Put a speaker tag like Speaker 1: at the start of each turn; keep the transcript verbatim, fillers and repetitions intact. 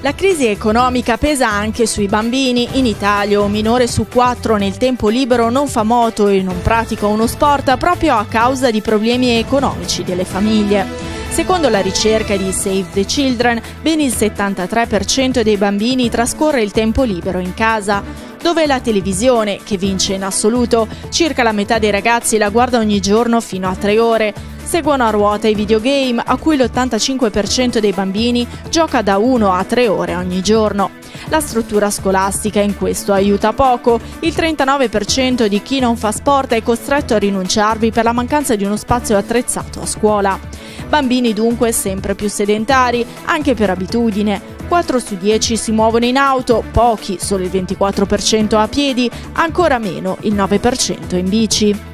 Speaker 1: La crisi economica pesa anche sui bambini. In Italia un minore su quattro nel tempo libero non fa moto e non pratica uno sport proprio a causa di problemi economici delle famiglie. Secondo la ricerca di Save the Children, ben il settantatré per cento dei bambini trascorre il tempo libero in casa, dove la televisione, che vince in assoluto, circa la metà dei ragazzi la guarda ogni giorno fino a tre ore. Seguono a ruota i videogame, a cui l'ottantacinque per cento dei bambini gioca da uno a tre ore ogni giorno. La struttura scolastica in questo aiuta poco. Il trentanove per cento di chi non fa sport è costretto a rinunciarvi per la mancanza di uno spazio attrezzato a scuola. Bambini dunque sempre più sedentari, anche per abitudine. quattro su dieci si muovono in auto, pochi, solo il ventiquattro per cento a piedi, ancora meno il nove per cento in bici.